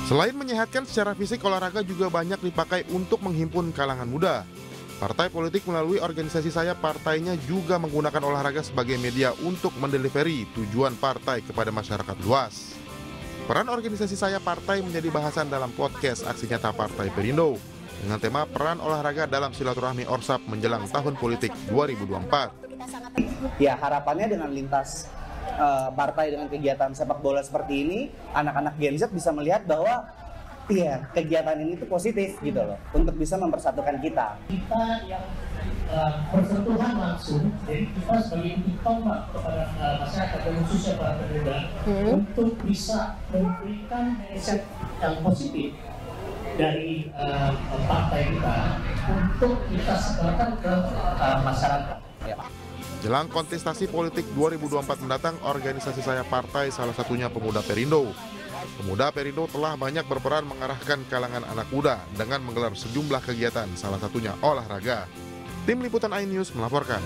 Selain menyehatkan secara fisik, olahraga juga banyak dipakai untuk menghimpun kalangan muda. Partai politik melalui organisasi Saya Partainya juga menggunakan olahraga sebagai media untuk mendelivery tujuan partai kepada masyarakat luas. Peran organisasi Saya Partai menjadi bahasan dalam podcast Aksi Nyata Partai Perindo dengan tema peran olahraga dalam silaturahmi Orsap menjelang tahun politik 2024. Ya, harapannya dengan lintas partai dengan kegiatan sepak bola seperti ini, anak-anak Gen Z bisa melihat bahwa iya, kegiatan ini tuh positif gitu loh, untuk bisa mempersatukan kita. Kita yang bersentuhan langsung, jadi kita sebagai tombak kepada masyarakat dan khususnya para pemuda untuk bisa memberikan message yang positif dari partai kita untuk kita sebarkan ke masyarakat. Jelang kontestasi politik 2024 mendatang, organisasi Saya Partai salah satunya Pemuda Perindo. Pemuda Perindo telah banyak berperan mengarahkan kalangan anak muda dengan menggelar sejumlah kegiatan, salah satunya olahraga. Tim Liputan iNews melaporkan.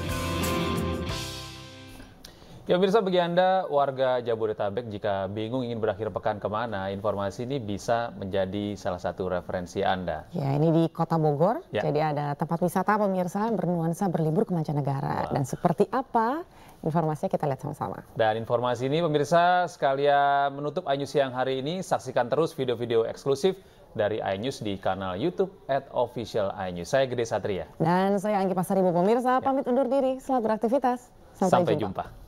Ya pemirsa, bagi Anda warga Jabodetabek jika bingung ingin berakhir pekan kemana, informasi ini bisa menjadi salah satu referensi Anda. Ya, ini di Kota Bogor, ya. Jadi ada tempat wisata pemirsa bernuansa berlibur ke mancanegara. Dan seperti apa informasinya kita lihat sama-sama. Dan informasi ini pemirsa sekalian menutup iNews siang hari ini, saksikan terus video-video eksklusif dari iNews di kanal YouTube @official iNews. Saya Gede Satria. Dan saya Anggi Pasaribu pemirsa, pamit undur diri, selamat beraktivitas. Sampai jumpa.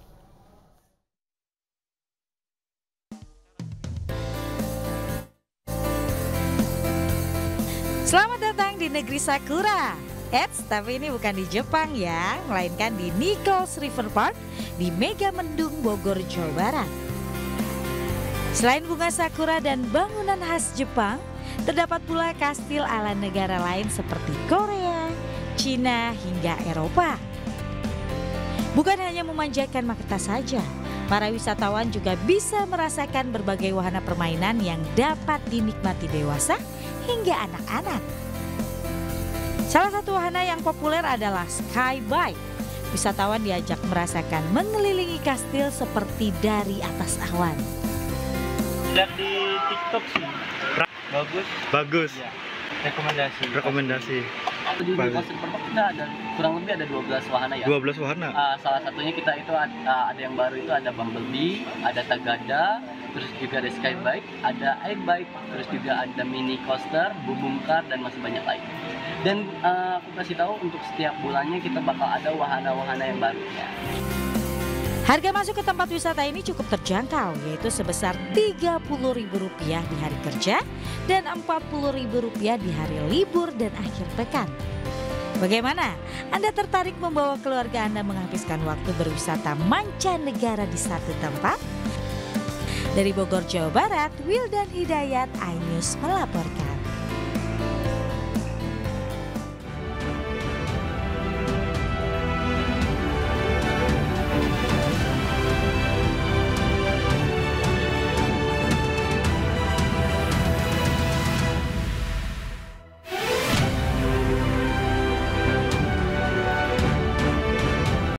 Selamat datang di negeri Sakura. Eits, tapi ini bukan di Jepang ya, melainkan di Nichols River Park di Megamendung, Bogor, Jawa Barat. Selain bunga sakura dan bangunan khas Jepang, terdapat pula kastil ala negara lain seperti Korea, Cina, hingga Eropa. Bukan hanya memanjakan mata saja, para wisatawan juga bisa merasakan berbagai wahana permainan yang dapat dinikmati dewasa hingga anak-anak. Salah satu wahana yang populer adalah Sky Bike. Wisatawan diajak merasakan mengelilingi kastil seperti dari atas awan. Lihat di TikTok sih. Bagus. Ya. Rekomendasi. Di kastil Perpak kita ada kurang lebih ada 12 wahana ya. 12 wahana. Salah satunya kita itu ada yang baru itu ada Bumblebee, ada Tagada, terus juga ada Skybike, ada iBike, terus juga ada mini coaster, Boom Car, dan masih banyak lagi. Dan aku kasih tahu untuk setiap bulannya kita bakal ada wahana-wahana yang baru ya. Harga masuk ke tempat wisata ini cukup terjangkau, yaitu sebesar Rp30.000 di hari kerja dan Rp40.000 di hari libur dan akhir pekan. Bagaimana? Anda tertarik membawa keluarga Anda menghabiskan waktu berwisata mancanegara di satu tempat? Dari Bogor, Jawa Barat, Wildan Hidayat, iNews melaporkan.